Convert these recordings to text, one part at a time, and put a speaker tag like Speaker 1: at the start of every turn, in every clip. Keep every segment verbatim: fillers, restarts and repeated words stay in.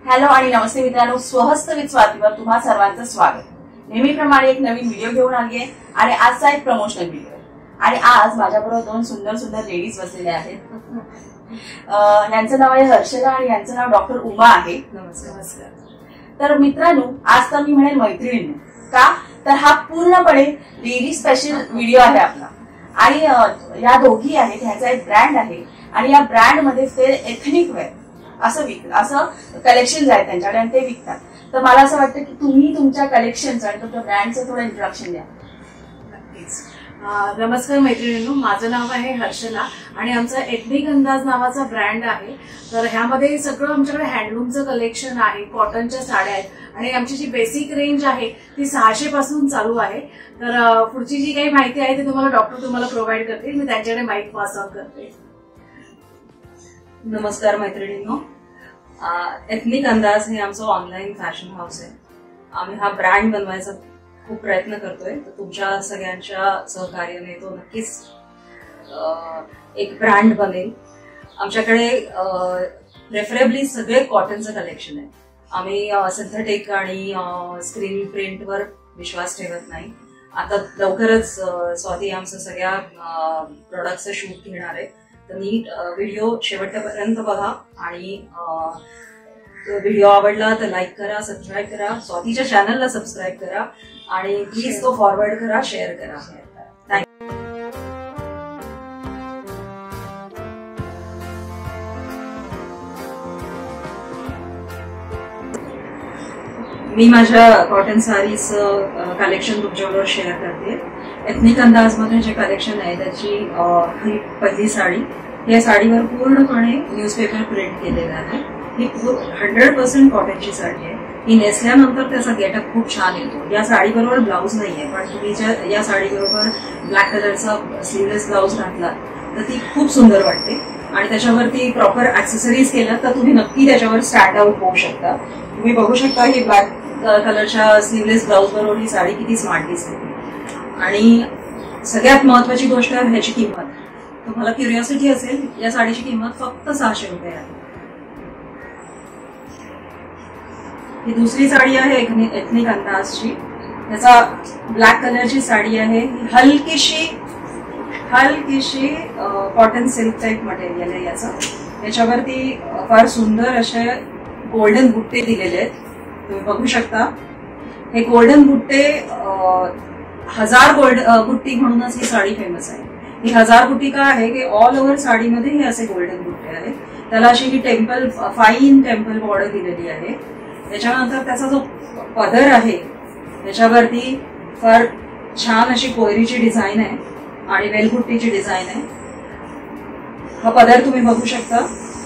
Speaker 1: Hello आणि नमस्ते मित्रांनो, स्वहस्त with स्वातीवर तुम्हा सर्वांचं स्वागत। नेहमीप्रमाणे एक नवीन व्हिडिओ घेऊन आली आहे आणि आजचा एक प्रमोशनल व्हिडिओ आहे। आणि आज माझ्याबरोबर दोन सुंदर सुंदर लेडीज बसलेल्या आहेत। यांचं नाव आहे हर्षला आणि यांचं नाव डॉक्टर उमा आहे।
Speaker 2: नमस्कार।
Speaker 1: तर मित्रांनो, आज तर मी म्हणेल मैत्रिणींनो, का तर हा पूर्णपणे लेडी स्पेशल व्हिडिओ आहे आपला। आणि या दोघी आहेत, ह्याचा एक ब्रँड आहे आणि या ब्रँड मध्ये ते एथनिक वेअर असं विक असं कलेक्शन आहेत त्यांच्याकडे आणि ते विकतात। तर मला असं वाटतं की तुम्ही तुमच्या कलेक्शनचं आणि तुमच्या ब्रँडचं थोडं इंट्रोडक्शन द्या।
Speaker 2: नक्कीच। नमस्कार मैत्रिणींनो, माझं नाव आहे हर्षला आणि आमचा एथनिक अंदाज नावाचा ब्रँड आहे। तर ह्यामध्ये सगळं आमच्याकडे हँडलूमचं कलेक्शन आहे, कॉटनच्या साड्या आहेत आणि आमची जी बेसिक रेंज आहे ती सहाशे पासून चालू आहे। तर पुढची जी काही माहिती आहे ती तुम्हाला डॉक्टर तुम्हाला प्रोव्हाइड करतील, मी त्यांच्याकडे माईक पास ऑन करते।
Speaker 3: नमस्कार मैत्रिणींनो, एथनिक अंदाज हे आमचं ऑनलाईन फॅशन हाऊस आहे। आम्ही हा ब्रँड बनवायचा खूप प्रयत्न करतोय, तर तुमच्या सगळ्यांच्या सहकार्याने तो नक्कीच एक ब्रँड बनेल। आमच्याकडे प्रेफरेबली सगळे कॉटनचं कलेक्शन आहे। आम्ही सिंथेटिक आणि स्क्रीन प्रिंटवर विश्वास ठेवत नाही। आता लवकरच स्वाती आमचं सगळ्या प्रोडक्टचं शूट घेणार आहे, तर नीट व्हिडिओ शेवटपर्यंत बघा आणि व्हिडिओ आवडला तर लाईक करा, सबस्क्राईब करा, स्वातीच्या चॅनलला सबस्क्राईब करा आणि प्लीज तो फॉरवर्ड करा, शेअर करा। मी माझ्या कॉटन साडीज कलेक्शन तुमच्याबरोबर शेअर करते। एथनिक अंदाज मध्ये जे कलेक्शन आहे त्याची ही पहिली साडी, या साडीवर पूर्णपणे न्यूजपेपर प्रिंट केलेला आहे। ही हंड्रेड पर्सेंट कॉटनची साडी आहे। ही नेसल्यानंतर त्याचा गेटअप खूप छान येतो। या साडीबरोबर ब्लाऊज नाहीये, पण तुम्ही ज्या या साडीबरोबर ब्लॅक कलरचा स्लीवलेस ब्लाऊज घातला तर ती खूप सुंदर वाटते आणि त्याच्यावरती प्रॉपर ऍक्सेसरीज केल्या तर तुम्ही नक्की त्याच्यावर स्टँड आउट होऊ शकता। तुम्ही बघू शकता ही ब्लॅक कलरच्या स्लीवलेस ब्लाऊज बरोबर ही साडी किती स्मार्ट दिसते। आणि सगळ्यात महत्वाची गोष्ट ह्याची किंमत, तुम्हाला क्युरिओसिटी असेल, या साडीची किंमत फक्त सहाशे रुपये आहे। ही दुसरी साडी आहे एथनिक अंदाजची, त्याचा ब्लॅक कलरची साडी आहे। ही हलकीशी हलकीशी कॉटन सिल्क टाईप मटेरियल आहे याचं। याच्यावरती फार सुंदर असे गोल्डन बुट्टे दिलेले आहेत, तुम्ही बघू शकता। हे गोल्डन बुट्टे हजार गोल्ड बुट्टी म्हणूनच ही साडी फेमस आहे। ही हजार बुट्टी का आहे की ऑल ओव्हर साडीमध्ये हे असे गोल्डन बुट्टे आहेत। त्याला अशी ही टेम्पल फाईन टेम्पल बॉर्डर दिलेली आहे। त्याच्यानंतर त्याचा जो पदर आहे त्याच्यावरती फार छान अशी कोयरीची डिझाईन आहे आणि वेलबुट्टीची डिझाईन आहे। हा पदर तुम्ही बघू शकता।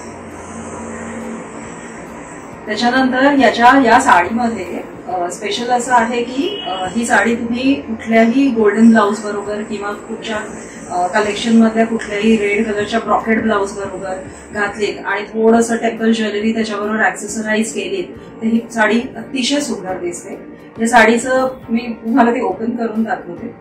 Speaker 3: त्याच्यानंतर याच्या या साडीमध्ये स्पेशल असं आहे की ही साडी तुम्ही कुठल्याही गोल्डन ब्लाऊज बरोबर किंवा कुठच्या कलेक्शन मधल्या कुठल्याही रेड कलरच्या ब्रॉकेट ब्लाऊज बरोबर घातलीत आणि थोडंसं टेम्पल ज्वेलरी त्याच्याबरोबर ऍक्सेसराईज केलीत तर ही साडी अतिशय सुंदर दिसते। या साडीचं मी तुम्हाला ते ओपन करून दाखवते।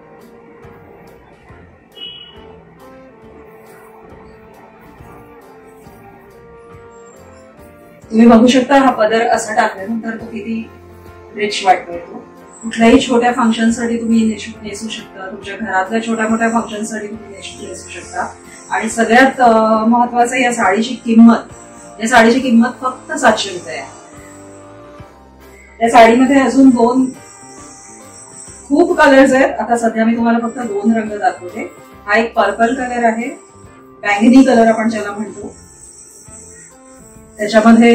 Speaker 3: तुम्ही बघू शकता हा पदर असा टाकल्यानंतर तो किती रिच वाटतोय। तो कुठल्याही छोट्या फंक्शनसाठी तुम्ही नेसू शकता, तुमच्या घरातल्या छोट्या मोठ्या फंक्शनसाठी तुम्ही नेसू शकता। आणि सगळ्यात महत्वाचं या साडीची किंमत, या साडीची किंमत फक्त सातशे रुपये आहे। या साडीमध्ये अजून दोन खूप कलर्स आहेत, आता सध्या मी तुम्हाला फक्त दोन रंग दाखवते। हा एक पर्पल कलर आहे, बैंगनी कलर आपण ज्याला म्हणतो। त्याच्यामध्ये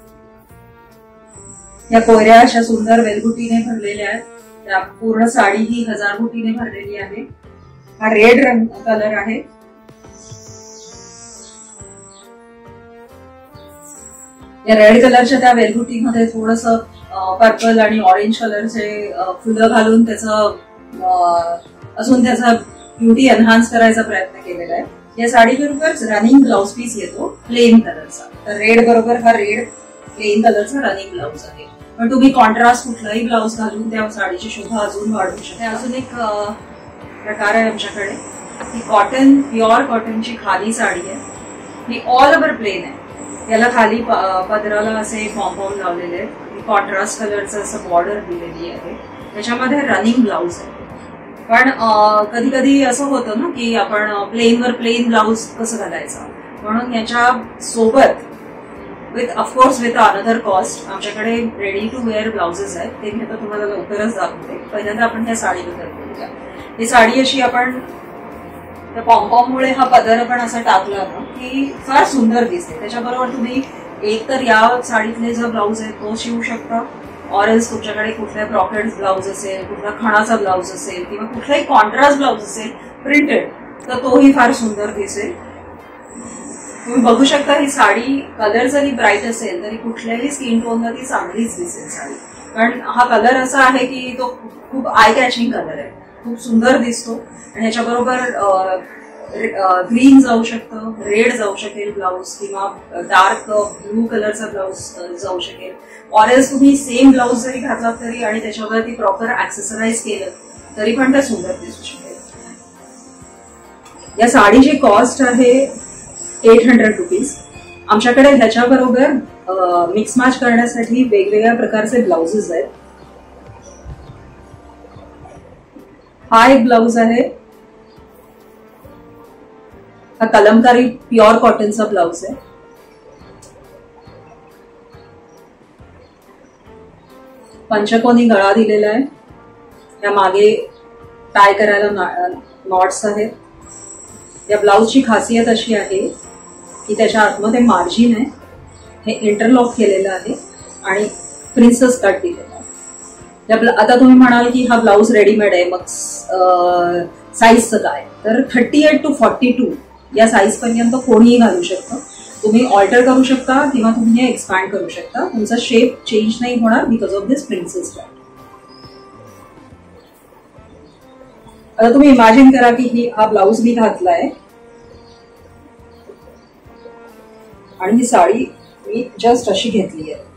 Speaker 3: या कोयऱ्या अशा सुंदर वेलबुटीने भरलेल्या आहेत। त्या पूर्ण साडी ही हजार बुटीने भरलेली आहे। हा रेड रंग कलर आहे। या रेड कलरच्या त्या वेलबुटीमध्ये थोडस पर्पल आणि ऑरेंज कलरचे फुलं घालून त्याचा अजून त्याचा ब्युटी एनहान्स करायचा प्रयत्न केलेला आहे। या साडी बरोबर रनिंग ब्लाउज पीस येतो प्लेन कलरचा। तर रेड बरोबर हा रेड प्लेन कलरचा रनिंग ब्लाउज आहे, पण तुम्ही कॉन्ट्रास्ट कुठलाही ब्लाउज घालून त्या साडीची शोभा अजून वाढवू शकता। अजून एक प्रकार आहे आमच्याकडे, ही कॉटन प्युअर कॉटनची खाली साडी आहे। ही ऑल ओव्हर प्लेन आहे। याला खाली पदराला असे पॉम्पॉम लावलेले आहेत, कॉन्ट्रास्ट कलरचं असं बॉर्डर दिलेली आहे. त्याच्यामध्ये रनिंग ब्लाऊज आहे. पण कधी कधी असं होतं ना की आपण प्लेनवर प्लेन ब्लाऊज कसं घालायचं, म्हणून याच्या सोबत with of course with another cost आमच्याकडे रेडी टू वेअर ब्लाउजेस आहेत. ते मी आता तुम्हाला लवकरच दाखवते. पहिल्यांदा आपण ह्या साडीबद्दल बोलूया. ही साडी अशी आपण त्या पॉम्पॉममुळे हा पदर पण असा टाकला ना की फार सुंदर दिसते. त्याच्याबरोबर तुम्ही एक तर या साडीतले जो ब्लाऊज आहे तो शिवू शकता, ऑरेंज तुमच्याकडे कुठल्या ब्रॉकेड ब्लाऊज असेल, कुठला खणाचा ब्लाऊज असेल किंवा कुठलाही कॉन्ट्रास्ट ब्लाऊज असेल प्रिंटेड, तर तोही फार सुंदर दिसेल. तुम्ही बघू शकता ही साडी कलर जरी ब्राईट असेल तरी कुठल्याही स्किन टोनला ती चांगलीच दिसेल साडी. कारण हा कलर असा आहे की तो खूप आय कॅचिंग कलर आहे, खूप सुंदर दिसतो. आणि ह्याच्याबरोबर ग्रीन जाऊ शकतं, रेड जाऊ शकेल ब्लाऊज, किंवा डार्क ब्लू कलरचा ब्लाऊज जाऊ शकेल. ऑरेंज तुम्ही सेम ब्लाऊज जरी घातला तरी आणि त्याच्यावरती प्रॉपर ऍक्सेसराइज केलं तरी पण ते सुंदर दिसू शकेल. या साडीची कॉस्ट आहे एट हंड्रेड रुपीज. आमच्याकडे ह्याच्याबरोबर मिक्स मॅच करण्यासाठी वेगवेगळ्या प्रकारचे ब्लाउजेस आहेत. हा एक ब्लाउज आहे, हा कलमकारी प्युअर कॉटनचा ब्लाउज आहे. पंचकोनी गळा दिलेला आहे. या मागे टाय करायला नॉट्स आहेत. या ब्लाउजची खासियत अशी आहे की त्याच्या आतमध्ये मार्जिन आहे, हे इंटरलॉक केलेलं आहे आणि प्रिन्सेस कट दिलेला आहे. आता तुम्ही म्हणाल की हा ब्लाऊज रेडीमेड आहे, मग साईजचं काय, तर thirty eight to forty two या साईज पर्यंत कोणीही घालू शकतं. तुम्ही ऑल्टर करू शकता किंवा तुम्ही हे एक्सपॅन्ड करू शकता. तुमचा शेप चेंज नाही होणार because of this princess cut. आता तुम्ही इमॅजिन करा की ही हा ब्लाऊज मी घातलाय आणि ही साडी मी जस्ट अशी घेतली आहे.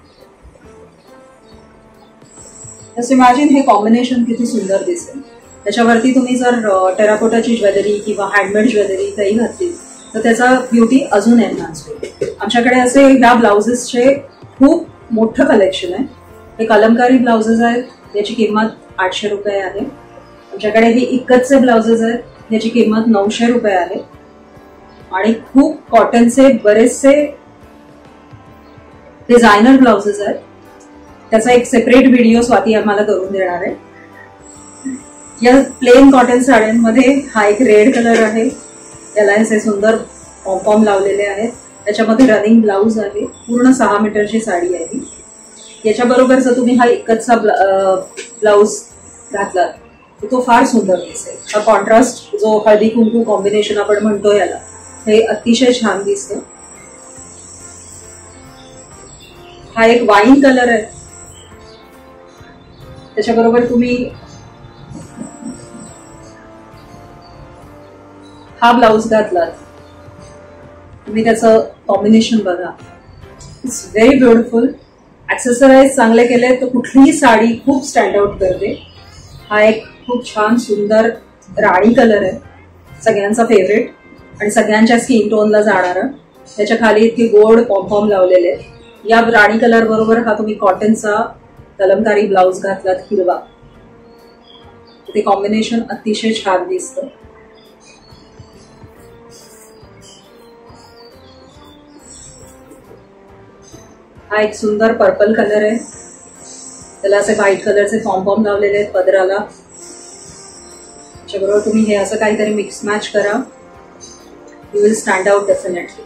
Speaker 3: जस्ट इमॅजिन हे कॉम्बिनेशन किती सुंदर दिसेल. त्याच्यावरती तुम्ही जर टेराकोटाची ज्वेलरी किंवा हँडमेड ज्वेलरी काही घातली तर त्याचा ब्युटी अजून एनहान्स होईल. आमच्याकडे असे ह्या ब्लाउजेसचे खूप मोठं कलेक्शन आहे. हे कलमकारी ब्लाउजेस आहेत, याची किंमत आठशे रुपये आहे. आमच्याकडे हे इक्कतचे ब्लाउजेस आहेत, याची किंमत नऊशे रुपये आहे. आणि खूप कॉटनचे बरेचसे डिझायनर ब्लाउजेस आहेत. त्याचा एक सेपरेट व्हिडिओ स्वाती आम्हाला करून देणार आहे. या प्लेन कॉटन साड्यांमध्ये हा एक रेड कलर आहे, त्याला असे सुंदर पॉम्पॉम लावलेले आहेत. त्याच्यामध्ये रनिंग ब्लाऊज आहे. पूर्ण सहा मीटरची साडी आहे. याच्याबरोबर जर तुम्ही हा इक्कतचा ब्लाऊज घातला तर तो फार सुंदर दिसेल. हा कॉन्ट्रास्ट जो हळदी कुंकू कॉम्बिनेशन आपण म्हणतो याला, हे अतिशय छान दिसतं. हा एक वाईन कलर आहे. त्याच्याबरोबर तुम्ही हा ब्लाऊज घातलात, तुम्ही त्याचं कॉम्बिनेशन बघा. It's very beautiful. ऍक्सेसराइज चांगले केले तर कुठलीही साडी खूप स्टँड आउट करते. हा एक खूप छान सुंदर राणी कलर आहे, सगळ्यांचा फेवरेट आणि सगळ्यांच्या स्किन टोनला जाणारा. त्याच्या खाली इतके गोड पॉम्पॉम लावलेले आहेत. या राणी कलर बरोबर हा तुम्ही कॉटनचा कलमकारी ब्लाऊज घातलात हिरवा, ते कॉम्बिनेशन अतिशय छान दिसतं. हा एक सुंदर पर्पल कलर आहे. त्याला असे व्हाईट कलरचे पॉम्पॉम लावलेले आहेत पदराला. त्याच्याबरोबर तुम्ही हे असं काहीतरी मिक्स मॅच करा, you will stand out definitely.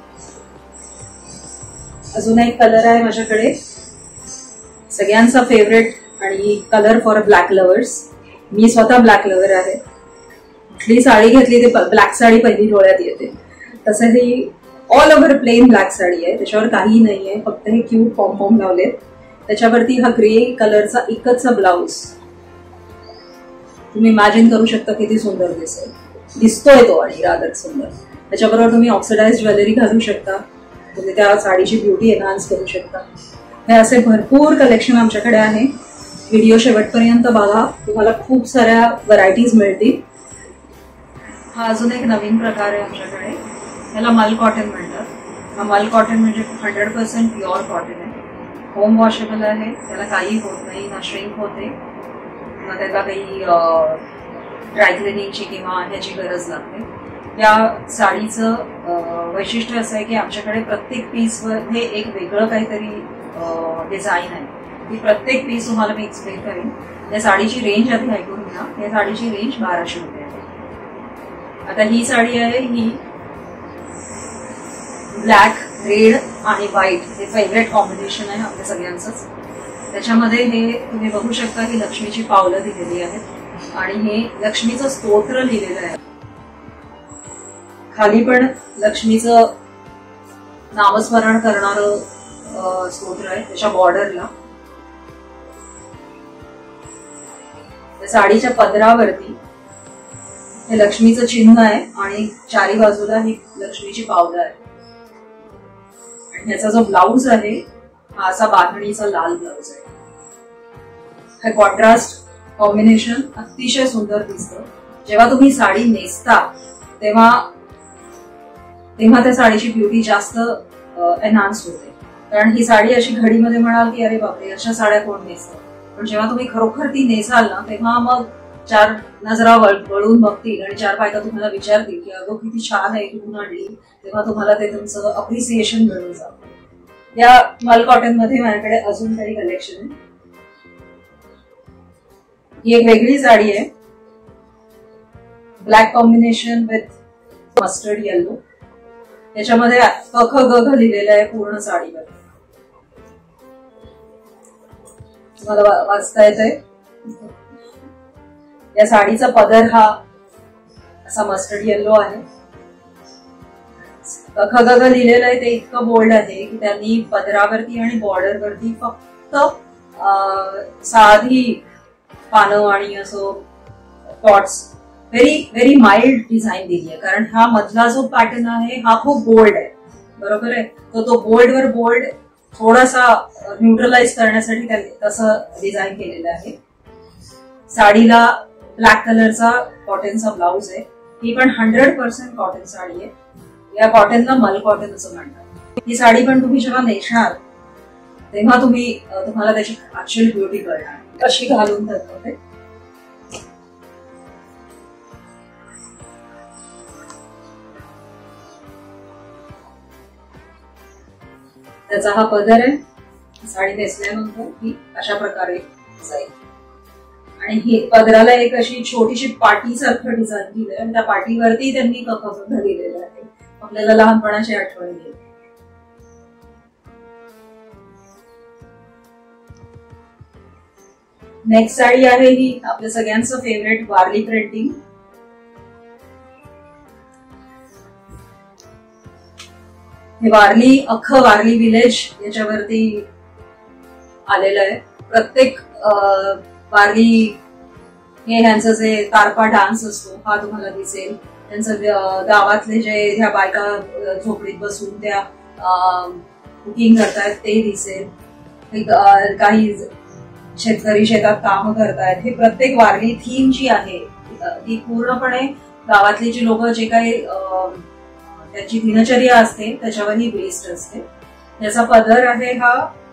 Speaker 3: अजून एक कलर आहे माझ्याकडे, सगळ्यांचा फेवरेट आणि कलर फॉर ब्लॅक लवर्स. मी स्वतः ब्लॅक लवर आहे. कुठली साडी घेतली ते ब्लॅक साडी पहिली डोळ्यात येते. तसं ही all over plain black sari आहे, त्याच्यावर काही नाहीये, फक्त हे क्यूट पॉम्पॉम लावलेत. त्याच्यावरती हा ग्रे कलरचा इकतचा ब्लाऊज तुम्ही इमॅजिन करू शकता किती सुंदर दिसेल. दिसतोय तो आणि रादर सुंदर. त्याच्याबरोबर तुम्ही ऑक्सिडाइज ज्वेलरी घालू शकता, तुम्ही त्या साडीची ब्युटी एनहान्स करू शकता. हे असे भरपूर कलेक्शन आमच्याकडे आहे. व्हिडिओ शेवटपर्यंत बघा, तुम्हाला खूप साऱ्या व्हरायटीज मिळतील. हा अजून एक नवीन प्रकार आहे आमच्याकडे, याला मल कॉटन म्हणतात. हा मल कॉटन म्हणजे हंड्रेड पर्सेंट प्युअर कॉटन आहे, होम वॉशेबल आहे, त्याला काही होत नाही, ना श्रिंक होते ना त्याला काही ड्रायक्लिनिंगची किंवा ह्याची गरज लागते. या साडीचं वैशिष्ट्य असं आहे की आमच्याकडे प्रत्येक पीसमध्ये एक वेगळं काहीतरी डिझाईन आहे. ती प्रत्येक पीस तुम्हाला मी एक्सप्लेन करेन. या साडीची रेंज आधी ऐकून घ्या. या साडीची रेंज बाराशे रुपये आहे. आता ही साडी आहे, ही ब्लॅक, रेड आणि व्हाईट हे फेवरेट कॉम्बिनेशन आहे आपल्या सगळ्यांचंच. त्याच्यामध्ये हे तुम्ही बघू शकता की लक्ष्मीची पावलं दिलेली आहेत आणि हे लक्ष्मीचं स्तोत्र लिहिलेलं आहे. खाली पण लक्ष्मीचं नामस्मरण करणारं स्तोत्र आहे त्याच्या बॉर्डरला. साडीच्या पदरावरती हे लक्ष्मीचं चिन्ह आहे आणि चारी बाजूला ही लक्ष्मीची पावलं आहे. आणि ह्याचा जो ब्लाऊज आहे हा असा बांधणीचा लाल ब्लाऊज आहे. हे कॉन्ट्रास्ट कॉम्बिनेशन अतिशय सुंदर दिसतं. जेव्हा तुम्ही साडी नेसता तेव्हा तेव्हा त्या साडीची ब्युटी जास्त एनहान्स होते. कारण ही साडी अशी घडीमध्ये म्हणाल की अरे बापरे अशा साड्या कोण नेसतात, पण जेव्हा तुम्ही खरोखर ती नेसाल ना तेव्हा मग चार नजरा वळून बघतील आणि चार बायका तुम्हाला विचारतील की अगं किती छान आहे, कुठून आणली, तेव्हा तुम्हाला ते तुमचं अप्रिसिएशन मिळून जातं. या मल कॉटन मध्ये माझ्याकडे अजून काही कलेक्शन आहे. ही एक वेगळी साडी आहे, black combination with mustard yellow. त्याच्यामध्ये क ख ग घ लिहिलेलं आहे पूर्ण साडीवर. तुम्हाला वाचता येतंय. या साडीचा पदर हा असा मस्टर्ड येल्लो आहे. क ख ग घ लिहिलेलं आहे ते इतकं बोल्ड आहे की त्यांनी पदरावरती आणि बॉर्डरवरती फक्त साधी पानं आणि असं dots very very mild design दिली आहे. कारण हा मधला जो पॅटर्न आहे हा खूप बोल्ड आहे, बरोबर आहे. तर तो बोल्ड वर बोल्ड थोडासा न्यूट्रलाइज करण्यासाठी त्यांनी तसं डिझाईन केलेलं आहे. साडीला ब्लॅक कलरचा कॉटनचा ब्लाऊज आहे. ही पण हंड्रेड पर्सेंट कॉटन साडी आहे. या कॉटनला मल कॉटन असं म्हणतात. ही साडी पण तुम्ही जेव्हा नेसणार तेव्हा तुम्ही तुम्हाला त्याची ऍक्च्युअल ब्युटी कळणार कशी घालून दाखवते. त्याचा हा पदर आहे. साडी नेसल्यानंतर ही अशा प्रकारे जाईल आणि ही पदराला एक अशी छोटीशी पाटी सारखं डिझाईन दिलंय आणि त्या पाटीवरती त्यांनी ककबंध दिलेलं आहे. आपल्याला लहानपणाची आठवण येईल. नेक्स्ट साडी आहे ही आपल्या सगळ्यांचं फेवरेट वारली प्रिंटिंग. हे वारली अख्खं वारली विलेज याच्यावरती आलेलं आहे. प्रत्येक वारली हे ह्यांचं जे तारपा डान्स असतो हा तुम्हाला दिसेल. त्यांचं गावातले जे ह्या बायका झोपडीत बसून त्या कुकिंग करतायत ते दिसेल. काही शेतकरी शेतात काम करतायत. हे प्रत्येक वारली थीम जी आहे ती पूर्णपणे गावातली जी लोक जे काही त्याची दिनचर्या असते त्याच्यावरही बेस्ड असते. याचा पदर आहे हा.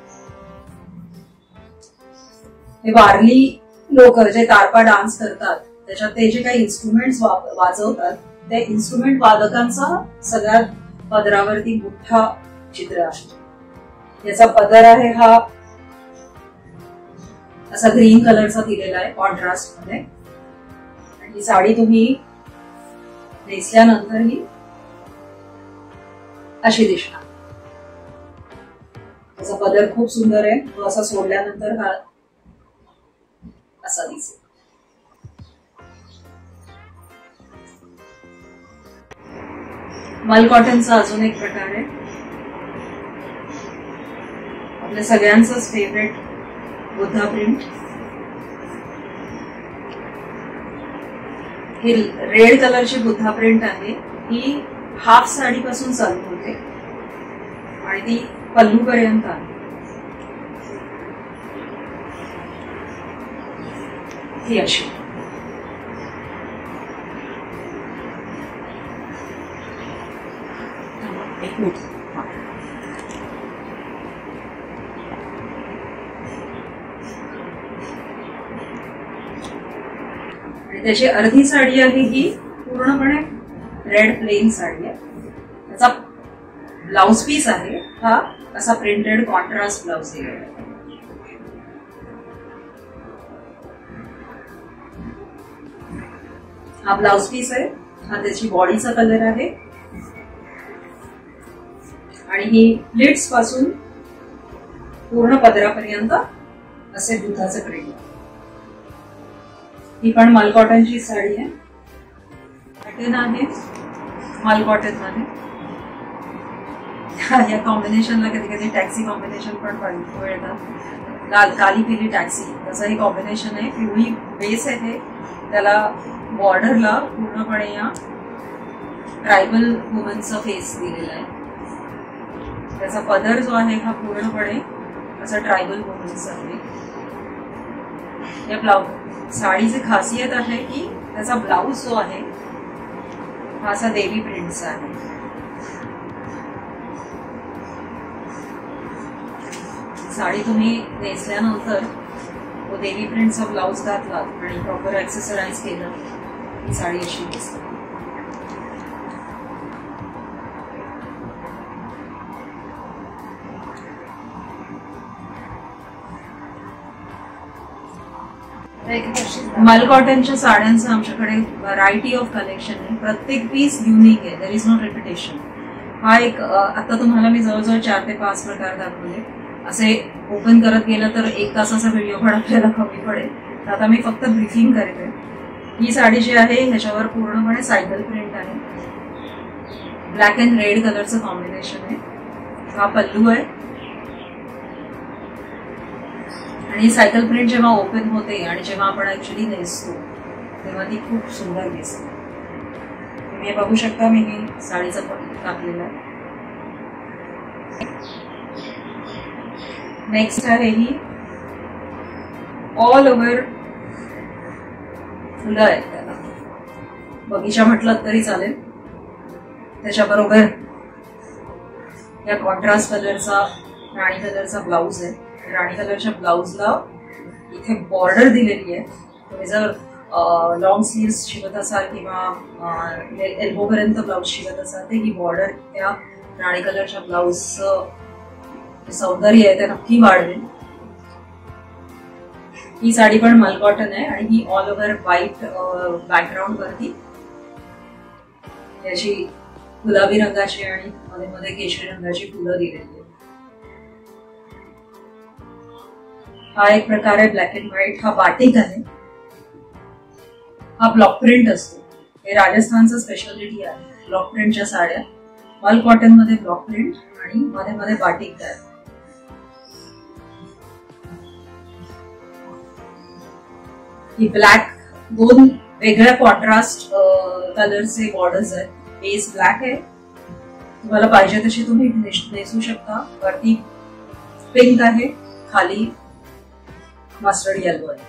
Speaker 3: हे वारली लोक जे तारपा डान्स करतात त्याच्यात ते जे काही इन्स्ट्रुमेंट्स वाजवतात त्या इन्स्ट्रुमेंट वादकांचा सगळ्यात पदरावरती मोठा चित्र आहे. याचा पदर आहे हा असा ग्रीन कलरचा दिलेला आहे कॉन्ट्रास्ट मध्ये. आणि ही साडी तुम्ही नेसल्यानंतर ही अशी दिसणार. त्याचा पदर खूप सुंदर आहे. तो असा सोडल्यानंतर हा असा दिसेल. मल कॉटनचा अजून एक प्रकार आहे आपल्या सगळ्यांचंच फेवरेट बुद्धा प्रिंट. ही रेड कलरची बुद्धा प्रिंट आहे. ही हाफ साडी पासून चालू होते आणि ती पल्लू पर्यंत आहे. ही अशी
Speaker 1: एक मिनिट.
Speaker 3: त्याची अर्धी साडी आहे ही पूर्णपणे रेड प्लेन साडी आहे. त्याचा ब्लाउज पीस आहे हा असा प्रिंटेड कॉन्ट्रास्ट ब्लाउज दिलेला आहे. हा ब्लाउज पीस आहे, हा त्याची बॉडीचा कलर आहे आणि ही प्लीट्स पासून पूर्ण पदरापर्यंत असे दुधाचं प्रिंट. ही पण मल कॉटनची साडी आहे, पॅटर्न आहे मल कॉटन मध्ये. या कॉम्बिनेशनला कधी कधी टॅक्सी कॉम्बिनेशन पण मिळतात, लाल काली पिली टॅक्सी तसं हे कॉम्बिनेशन आहे. पिवळी बेस आहे, त्याला बॉर्डरला पूर्णपणे या ट्रायबल वुमनचा फेस दिलेला आहे. त्याचा पदर जो आहे हा पूर्णपणे असा ट्रायबल वुमनचा आहे. या ब्लाउज साडीची खासियत आहे की त्याचा ब्लाउज जो आहे हा असा देवी प्रिंटचा आहे. साडी तुम्ही नेसल्यानंतर तो देवी प्रिंटचा ब्लाउज घातला आणि प्रॉपर एक्सेसराइज केलं ही साडी अशी दिसते. मल कॉटनच्या साड्यांचं आमच्याकडे व्हरायटी ऑफ कलेक्शन आहे. प्रत्येक पीस युनिक आहे, देर इज नो रिपिटेशन. हा एक आता तुम्हाला मी जवळजवळ चार ते पाच प्रकार दाखवले. असे ओपन करत गेलं तर एक तासाचा व्हिडिओ पण आपल्याला कमी पडेल. तर आता मी फक्त ब्रीफिंग करते. ही साडी जी आहे ह्याच्यावर पूर्णपणे सायकल प्रिंट आहे, ब्लॅक अँड रेड कलरचं कॉम्बिनेशन आहे. हा पल्लू आहे आणि सायकल प्रिंट जेव्हा ओपन होते आणि जेव्हा आपण ऍक्च्युली नेसतो तेव्हा ती खूप सुंदर दिसते. तुम्ही बघू शकता मी ही साडीचा पल्लू टाकलेला आहे. नेक्स्ट आहे ही ऑल ओव्हर फुलं आहेत, त्याला बगीचा म्हटलं तरी चालेल. त्याच्याबरोबर या कॉन्ट्रास्ट कलरचा राणी कलरचा ब्लाउज आहे. राणी कलरच्या ब्लाउजला इथे बॉर्डर दिलेली आहे. तुम्ही जर लॉंग स्लीव्स शिवत असाल किंवा एल्बो पर्यंत ब्लाउज शिवत असाल तर ही बॉर्डर त्या राणी कलरच्या ब्लाउजचं सौंदर्य आहे ते नक्की वाढवेल. ही साडी पण मल कॉटन आहे आणि ही ऑल ओव्हर व्हाईट बॅकग्राऊंड वरती याची गुलाबी रंगाची आणि मध्ये मध्ये केशरी रंगाची फुलं दिलेली आहे. हा एक प्रकार आहे ब्लॅक अँड व्हाईट. हा बाटिक आहे, हा ब्लॉक प्रिंट असतो. हे राजस्थानचं स्पेशालिटी आहे ब्लॉक प्रिंटच्या साड्या. मल कॉटन मध्ये ब्लॉक प्रिंट आणि मध्ये मध्ये बाटिक आहे. ही ब्लॅक दोन वेगळ्या कॉन्ट्रास्ट कलरचे बॉर्डर्स आहेत. बेस ब्लॅक आहे, तुम्हाला पाहिजे तशी तुम्ही नेसू शकता. वरती पिंक आहे, खाली मस्टर्ड येलो आहे.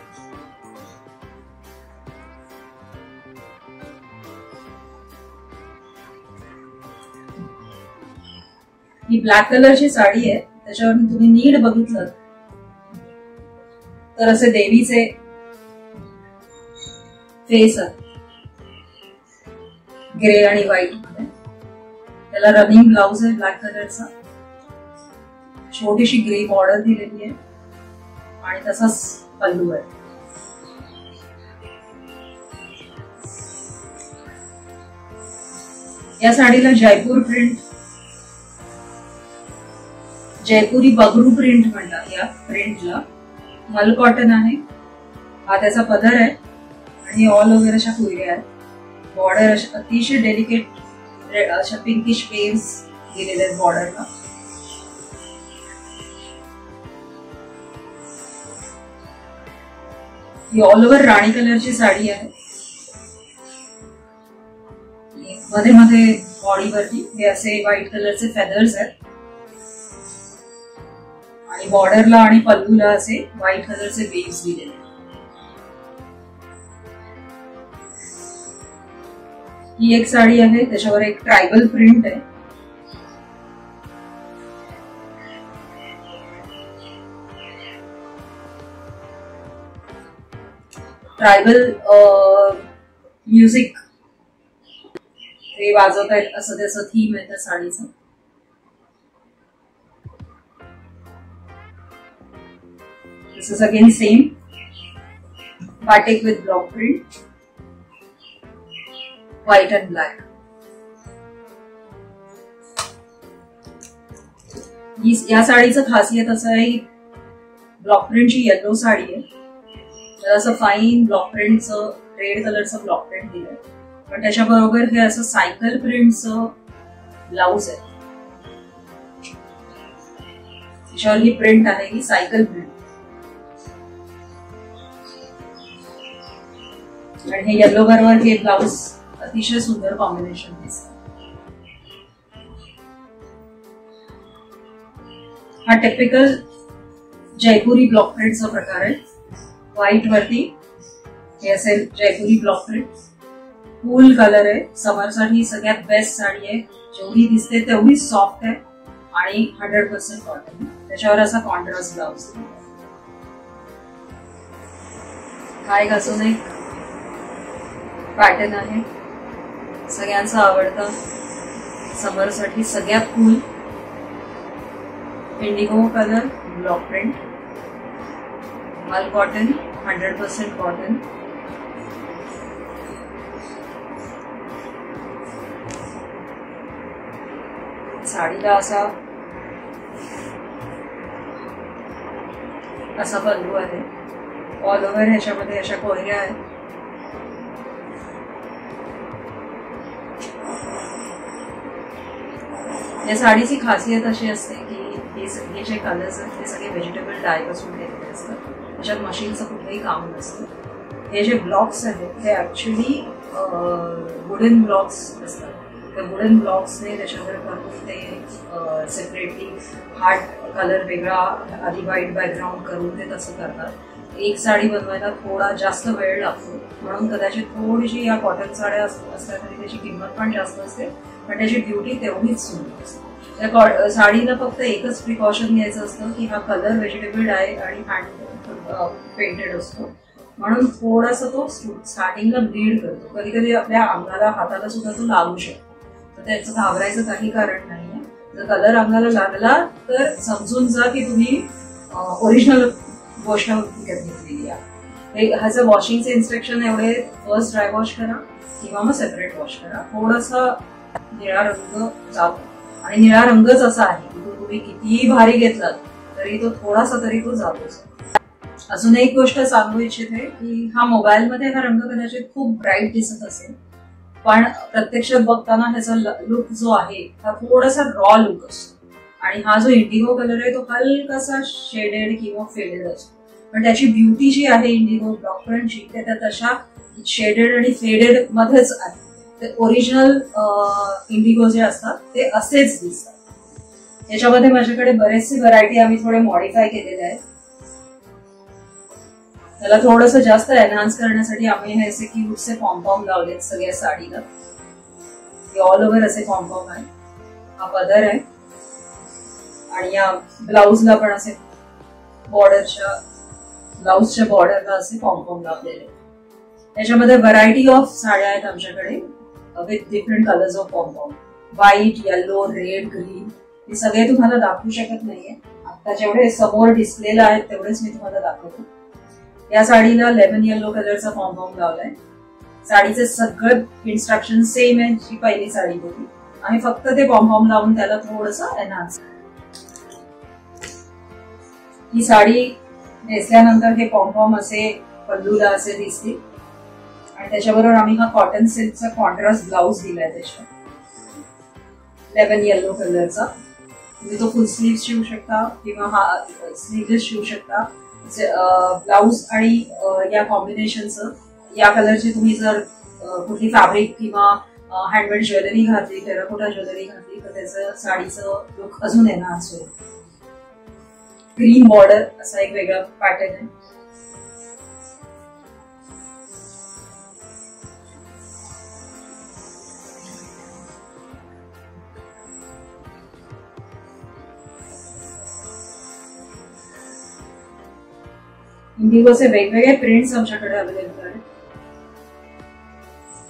Speaker 3: ही ब्लॅक कलरची साडी आहे, त्याच्यावर तुम्ही नीट बघितलं तर असे देवीचे फेस आहे ग्रे आणि व्हाईट मध्ये. त्याला रनिंग ब्लाउज आहे ब्लॅक कलरचा, छोटीशी ग्रे बॉर्डर दिलेली आहे आणि तसाच पल्लू आहे. या साडीला जयपूर प्रिंट, जयपुरी बगरू प्रिंट म्हणतात या प्रिंटला. मल कॉटन आहे, हा त्याचा पदर आहे आणि ऑल ओव्हर अशा फुलऱ्या आहेत. बॉर्डर अशा अतिशय डेलिकेट अशा पिंकिश वेव्स दिलेले आहेत बॉर्डरला. ही ऑल ओव्हर राणी कलरची साडी आहे. मध्ये मध्ये बॉडीवरती हे असे व्हाईट कलरचे फेदर्स आहेत आणि बॉर्डरला आणि पल्लूला असे व्हाईट कलरचे वेव्स दिलेले. ही एक साडी आहे, त्याच्यावर एक ट्रायबल प्रिंट आहे. ट्रायबल म्युझिक ते वाजवत आहेत असं त्याचं थीम आहे त्या साडीचं. This is again same batik with block print, white and black. या साडीचं खासियत असं आहे की ब्लॉक प्रिंटची येलो साडी आहे, तर असं फाईन ब्लॉक प्रिंटचं रेड कलरचं ब्लॉक प्रिंट दिलंय, पण त्याच्याबरोबर हे असं सायकल प्रिंटचं ब्लाउज आहे. त्याच्यावर ही प्रिंट आहे ही सायकल प्रिंट, आणि हे येलो बरोबर हे ब्लाउज अतिशय सुंदर कॉम्बिनेशन दिसतं. हा टिपिकल जयपुरी ब्लॉक प्रिंटचा प्रकार आहे. व्हाईट वरती हे असेल Jaipuri block print, cool colour आहे. समर साठी सगळ्यात बेस्ट साडी आहे, जेवढी दिसते तेवढी सॉफ्ट आहे आणि हंड्रेड पर्सेंट कॉटन. त्याच्यावर असा कॉन्ट्रास्ट ब्लाउज. हा एक अजून एक पॅटर्न आहे, सगळ्यांचा आवडता समर साठी सगळ्यात cool indigo colour block print, मल कॉटन, हंड्रेड पर्सेंट कॉटन. साडीला असा असा पल्लू आहे, ऑल ओव्हर ह्याच्यामध्ये अशा कोयऱ्या आहेत. या साडीची खासियत अशी असते की हे सगळे जे कलर्स आहेत ते सगळे व्हेजिटेबल डाय पासून केलेले असतात, त्याच्यात मशीनचं कुठलंही काम नसतं. हे जे ब्लॉक्स आहेत ते ऍक्च्युली वुडन ब्लॉक्स असतात. त्या वुडन ब्लॉक्सने त्याच्यावर करून ते सेपरेटली हार्ड कलर वेगळा आधी व्हाईट बॅकग्राऊंड करून ते तसं करतात. एक साडी बनवायला थोडा जास्त वेळ लागतो, म्हणून कदाचित थोडीशी या कॉटन साड्या असल्या तरी त्याची किंमत पण जास्त असते, पण त्याची ब्युटी तेवढीच सुंदर असते. त्या साडीला फक्त एकच प्रिकॉशन घ्यायचं असतं की हा कलर व्हेजिटेबल डाय आणि हँड पेंटेड असतो, म्हणून थोडासा तो स्टार्टिंगला ब्लीड करतो. कधी कधी आपल्या अंगाला हाताला सुद्धा तो लागू शकतो, तर त्याचं घाबरायचं काही कारण नाहीये. जर कलर अंगाला लागला तर समजून जा की तुम्ही ओरिजिनल गोष्ट घेतलेली आहे. ह्याचं वॉशिंगचे इन्स्ट्रक्शन एवढे, फर्स्ट ड्राय वॉश करा किंवा मग सेपरेट वॉश करा. थोडासा निळा रंग जातो, आणि निळा रंगच असा आहे की तो तुम्ही कितीही भारी घेतलात तरी तो थोडासा तरी तो जातोच. अजून एक गोष्ट सांगू इच्छिते की हा मोबाईलमध्ये हा रंग कदाचित खूप ब्राईट दिसत असेल, पण प्रत्यक्षात बघताना ह्याचा लुक जो आहे हा थोडासा रॉ लुक असतो, आणि हा जो इंडिगो कलर आहे तो हलकासा शेडेड किंवा फेडेड असतो, पण त्याची ब्युटी जी आहे इंडिगो ब्लॉक प्रिंटची ते त्या तशा शेडेड आणि फेडेड मध्येच आहे. ते ओरिजिनल इंडिगो जे असतात ते असेच दिसतात. याच्यामध्ये माझ्याकडे बरेचसे व्हरायटी आम्ही थोडे मॉडिफाय केलेले आहेत. त्याला थोडंसं जास्त एनहान्स करण्यासाठी आम्ही हे असे क्यूटचे पॉम्पॉम लावलेत सगळ्या साडीला. ऑल ओव्हर असे पॉम्पॉम आहे. हा पदर आहे, आणि या ब्लाउजला पण असे बॉर्डरच्या ब्लाउजच्या बॉर्डरला असे पॉम्पॉम लावलेले. त्याच्यामध्ये व्हरायटी ऑफ साड्या आहेत आमच्याकडे with different colours of pompom. White, yellow, red, green हे सगळे तुम्हाला दाखवू शकत नाहीये. आता जेवढे समोर डिस्प्लेला आहेत तेवढेच मी तुम्हाला दाखवतो. या साडीला लेमन येलो कलरचा पॉम्पॉम लावलाय. साडीचे सगळं इन्स्ट्रक्शन सेम आहे जी पहिली साडी होती, आणि फक्त ते पॉम्पॉम लावून त्याला थोडंसं एनहान्स. ही साडी नेसल्यानंतर हे पॉम्पॉम असे पल्लूला असे दिसतील, आणि त्याच्याबरोबर आम्ही हा कॉटन सिल्कचा कॉन्ट्रास्ट ब्लाउज दिलाय त्याच्यात लेमन येलो कलरचा. तुम्ही तो फुल स्लीव्ह शिवू शकता किंवा हा स्लीवलेस शिवू शकता. ब्लाउज आणि या कॉम्बिनेशनचं या कलरची तुम्ही जर कुठली फॅब्रिक किंवा हँडमेड ज्वेलरी घातली, टेराकोटा ज्वेलरी घातली तर त्याचं साडीचं लुक अजून एनहान्स होईल. ग्रीन बॉर्डर असा एक वेगळा पॅटर्न आहे. इंडिगोचे वेगवेगळे प्रिंट्स आमच्याकडे अवेलेबल आहेत.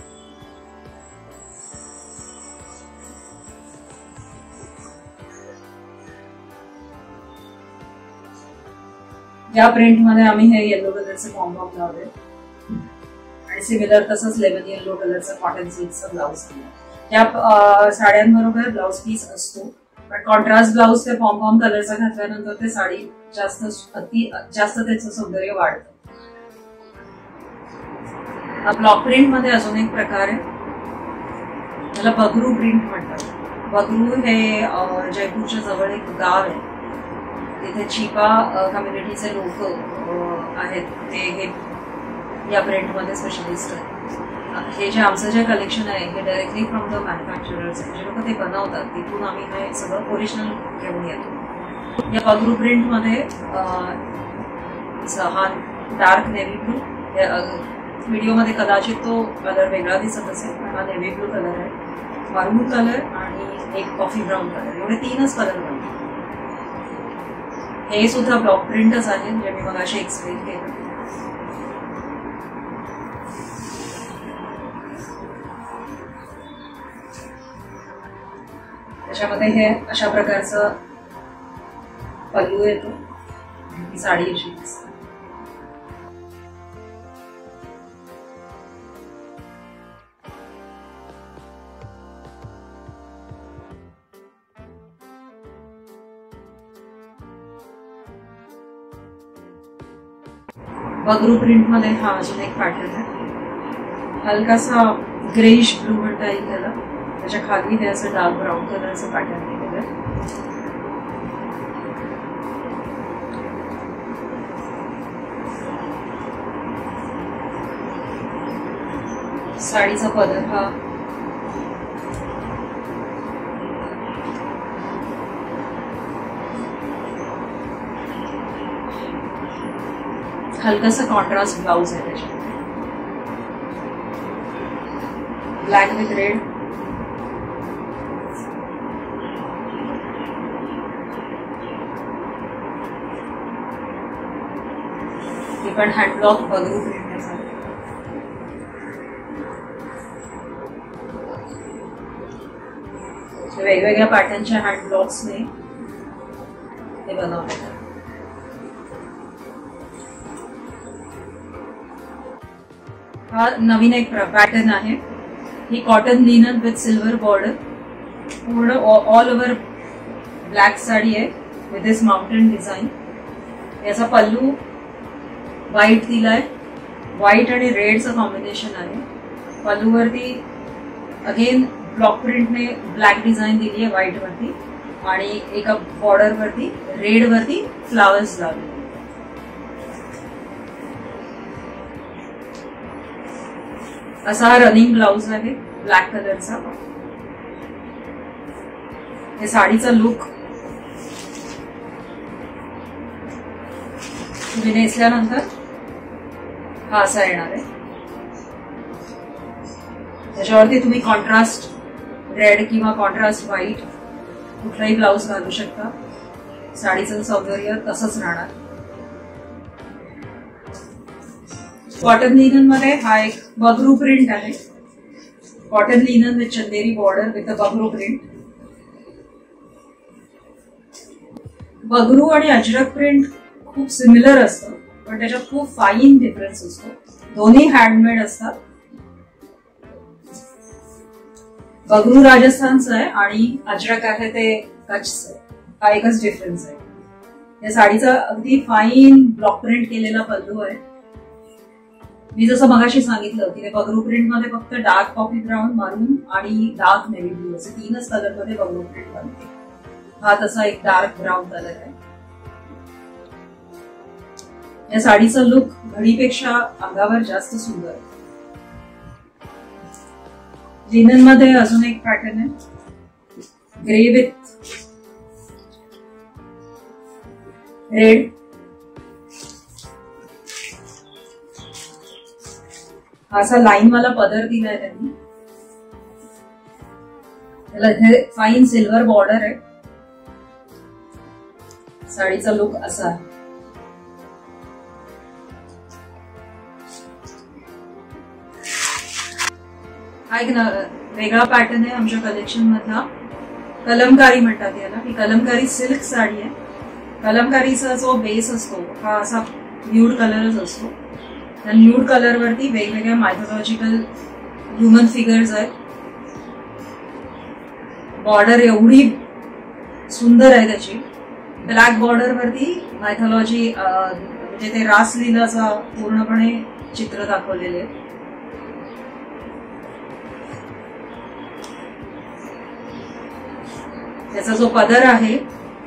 Speaker 3: या प्रिंट मध्ये आम्ही हे येलो कलरचे पॉम्पॉम लावले आणि सिमिलर तसंच लेमन येलो कलरचा कॉटन सिल्कचा ब्लाउज दिला. या साड्यांबरोबर ब्लाउज पीस असतो, पण कॉन्ट्रास्ट ब्लाउज ते पॉम्पॉम कलरचा घातल्यानंतर ते साडी जास्त अति जास्त त्याचं सौंदर्य वाढतं. ब्लॉक प्रिंट मध्ये अजून एक प्रकार आहे, त्याला बगरू प्रिंट म्हणतात. बगरू हे जयपूरच्या जवळ एक गाव आहे, तिथे चिपा कम्युनिटीचे लोक आहेत, ते हे या प्रिंटमध्ये स्पेशलिस्ट आहेत. हे जे आमचं जे कलेक्शन आहे हे डायरेक्टली फ्रॉम द मॅन्युफॅक्चरर्स आहे, जे लोक ते बनवतात तिथून आम्ही हे सगळं ओरिजिनल घेऊन येतो. या बगरू प्रिंटमध्ये हा डार्क नेव्ही ब्लू, व्हिडिओमध्ये कदाचित तो कलर वेगळा दिसत असेल, पण हा नेव्ही ब्लू कलर आहे, मरून कलर आणि एक कॉफी ब्राऊन कलर, एवढे तीनच कलर बनतात. हे सुद्धा ब्लॉक प्रिंटच आहे, जे मी मगाशी एक्सप्लेन केलं. त्याच्यामध्ये हे अशा प्रकारचं पल्लू येतो, ही साडी अशी दिसते. बगरू प्रिंट मध्ये हा अजून एक पॅटर्न आहे, हलकासा ग्रेइश ब्लू म्हणता येईल त्याला. त्याच्या खाली हे असं डार्क ब्राऊन कलरचं पॅटर्न केलेलं आहे. साडीचा पदर हा हलकासा कॉन्ट्रास्ट ब्लाउज आहे, त्याच्यामध्ये ब्लॅक विथ रेड. हे पण हँडब्लॉक बगरू प्रिंट आहे. वेगवेगळ्या पॅटर्नच्या हँडब्लॉक्सने हे बनवले. हा नवीन एक पॅटर्न आहे, ही cotton linen with silver border, पूर्ण ऑल ओव्हर ब्लॅक साडी आहे विथ दिस माउंटेन डिझाईन. याचा पल्लू व्हाईट दिलाय, व्हाईट आणि रेडचं कॉम्बिनेशन आहे. पल्लूवरती अगेन ब्लॉक प्रिंटने ब्लॅक डिझाईन दिली आहे व्हाईट वरती, आणि एका बॉर्डर वरती रेड वरती फ्लावर्स लावले. असा हा रनिंग ब्लाउज आहे ब्लॅक कलरचा. हे साडीचा लुक तुम्ही नेसल्यानंतर हा असा येणार आहे. त्याच्यावरती तुम्ही कॉन्ट्रास्ट रेड किंवा कॉन्ट्रास्ट व्हाईट कुठलाही ब्लाउज घालू शकता, साडीचं सौंदर्य तसंच राहणार. कॉटन लिनन मध्ये हा एक बगरू प्रिंट आहे, cotton linen with Chanderi border with a Bagru print. Bagru आणि अजरक प्रिंट खूप सिमिलर असतं, पण त्याच्यात खूप फाईन डिफरन्स असतो. दोन्ही हँडमेड असतात. बगरू राजस्थानचं आहे आणि अजरक आहे ते कच्छचं आहे. हा एकच डिफरन्स आहे. या साडीचा अगदी फाईन ब्लॉक प्रिंट केलेला पल्लू आहे. मी जसं मगाशी सांगितलं की ते बगरू प्रिंट मध्ये फक्त डार्क कॉफी ब्राऊन, मरून आणि डार्क नेव्ही ब्लू असे तीनच कलर मध्ये बगरू प्रिंट बनते. हा तसा एक डार्क ब्राऊन कलर आहे. या साडीचा लुक घडीपेक्षा अंगावर जास्त सुंदर आहे. लिनन मध्ये अजून एक पॅटर्न आहे, ग्रे विथ रेड. असा लाईन वाला पदर दिलाय त्यांनी. त्याला इथे फाईन सिल्वर बॉर्डर आहे. साडीचा लुक असा आहे. हा एक वेगळा पॅटर्न आहे आमच्या कलेक्शन मधला, कलमकारी म्हणतात याला. ही कलमकारी सिल्क साडी आहे. कलमकारीचा जो बेस असतो हा असा न्यूड कलरच असतो. त्या न्यूड कलर वरती वेगवेगळ्या मायथॉलॉजिकल ह्युमन फिगर्स आहेत. बॉर्डर एवढी सुंदर आहे त्याची. ब्लॅक बॉर्डर वरती मायथॉलॉजी म्हणजे ते रासलीलाचा पूर्णपणे चित्र दाखवलेले आहे. त्याचा जो पदर आहे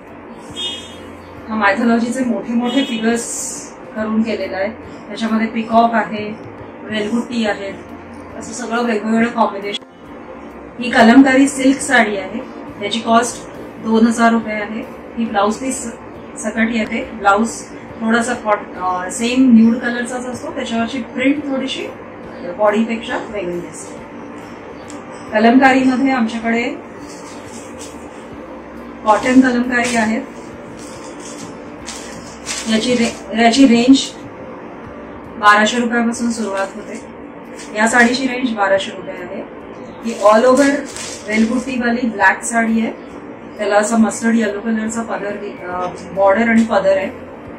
Speaker 3: हा मायथॉलॉजीचे मोठे मोठे फिगर्स करून केलेला आहे. त्याच्यामध्ये पिकॉक आहे, वेलबुट्टी आहे, असं सगळं वेगवेगळं कॉम्बिनेशन. ही कलमकारी सिल्क साडी आहे. याची कॉस्ट दोन हजार रुपये आहे. ही ब्लाउज पीस सकट येते. ब्लाउज थोडासा सेम न्यूड कलरचाच असतो. त्याच्यावरची प्रिंट थोडीशी बॉडीपेक्षा वेगळी असते. कलमकारीमध्ये आमच्याकडे कॉटन कलमकारी आहेत. याची रे, याची रेंज बाराशे रुपयापासून सुरुवात होते. या साडीची रेंज बाराशे रुपये आहे. ही ऑल ओव्हर वेलबुट्टीवाली ब्लॅक साडी आहे. त्याला असा मस्टर्ड येलो कलरचा पदर, बॉर्डर आणि पदर आहे.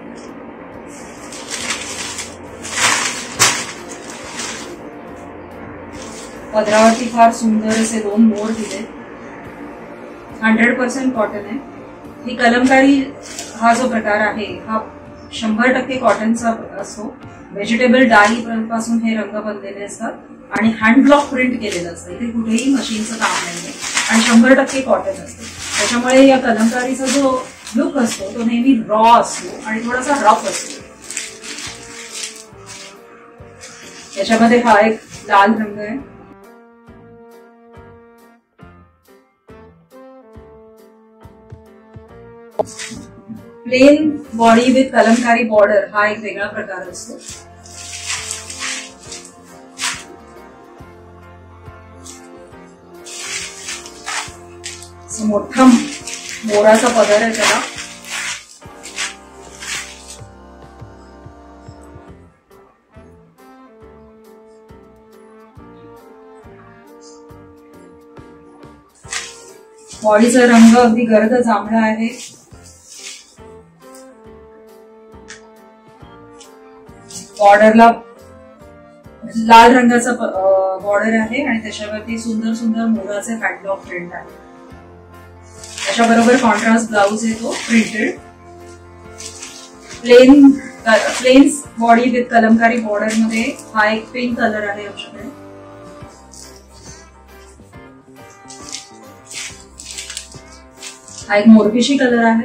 Speaker 3: पदरावरती फार सुंदर असे दोन मोर दिले. हंड्रेड पर्सेंट कॉटन आहे. ही कलमकारी हा जो प्रकार आहे हा शंभर टक्के कॉटनचा असतो. व्हेजिटेबल डाई पासून हे रंग बनलेले असतात आणि हँड ब्लॉक प्रिंट केलेलं असतं. इथे कुठेही मशीनचं काम नाहीये आणि शंभर टक्के कॉटन असते. त्याच्यामुळे या कलमकारीचा जो लुक असतो तो नेहमी रॉ असतो आणि थोडासा रफ असतो. याच्यामध्ये हा एक लाल रंग आहे. Plain body with Kalamkari border हा एक वेगळा प्रकार असतो. मोठा मोराचा पदर आहे त्याला. बॉडीचा रंग अगदी गर्द जांभळा आहे. बॉर्डरला लाल रंगाचा बॉर्डर आहे आणि त्याच्यावरती सुंदर सुंदर मोराचे पॅटलॉक प्रिंट आहे. त्याच्याबरोबर कॉन्ट्रास्ट ब्लाउज आहे तो printed. Plain plain body with Kalamkari border मध्ये हा एक पिंक कलर आहे आमच्याकडे. हा एक मोरपिशी कलर आहे.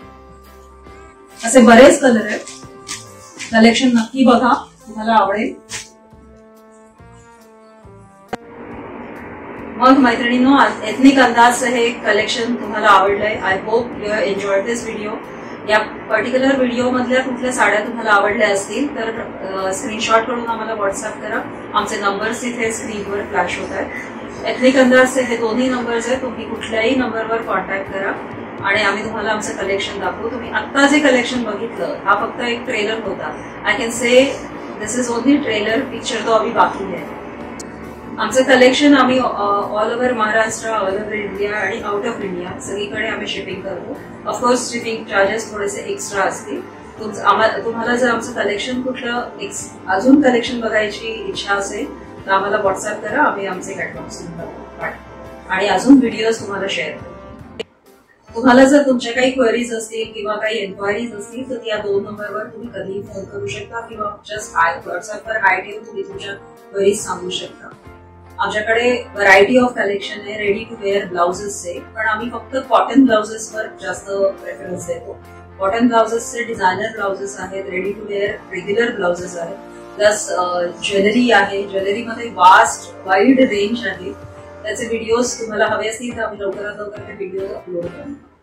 Speaker 3: असे बरेच कलर आहेत. कलेक्शन नक्की बघा, तुम्हाला आवडेल. मग मैत्रिणींनो, एथनिक अंदाज हे कलेक्शन तुम्हाला आवडलंय. I hope you have enjoyed this video. या पर्टिक्युलर व्हिडिओ मधल्या कुठल्या साड्या तुम्हाला आवडल्या असतील तर स्क्रीनशॉट करून आम्हाला व्हॉट्सअप करा. आमचे नंबर्स इथे स्क्रीनवर फ्लॅश होत आहेत. एथनिक अंदाजचे हे दोन्ही नंबर्स आहेत. तुम्ही कुठल्याही नंबरवर कॉन्टॅक्ट करा आणि आम्ही तुम्हाला आमचं कलेक्शन दाखवू. तुम्ही आता जे कलेक्शन बघितलं हा फक्त एक ट्रेलर होता. I can say this is only trailer. Picture तो अभी बाकी आहे. आमचं कलेक्शन आम्ही all over Maharashtra, all over India आणि आउट ऑफ इंडिया सगळीकडे आम्ही शिपिंग करतो. ऑफकोर्स शिपिंग चार्जेस थोडेसे एक्स्ट्रा असतील. तुम्हाला जर आमचं कलेक्शन कुठलं अजून कलेक्शन बघायची इच्छा असेल तर आम्हाला व्हॉट्सअप करा. आम्ही आमचे कॅटलॉग्स पाठवू आणि अजून व्हिडिओज तुम्हाला शेअर करू. तुम्हाला जर तुमच्या काही क्वेरीज असतील किंवा काही एन्क्वायरीज असतील तर या दोन नंबरवर तुम्ही कधीही फोन करू शकता किंवा जस्ट व्हॉट्सअपवर हाय ठेवून तुम्ही तुमच्या क्वेरीज सांगू शकता. आमच्याकडे व्हरायटी ऑफ कलेक्शन आहे रेडी टू वेअर ब्लाउजेसचे, पण आम्ही फक्त कॉटन ब्लाउजेसवर जास्त प्रेफरन्स देतो. कॉटन ब्लाउजेसचे डिझायनर ब्लाउजेस आहेत, ready to wear regular blouses आहेत, प्लस ज्वेलरी आहे. ज्वेलरीमध्ये वास्ट वाईड रेंज आहे. त्याचे व्हिडिओज तुम्हाला हवे असतील तर आम्ही लवकरात लवकर ते व्हिडिओ अपलोड करू.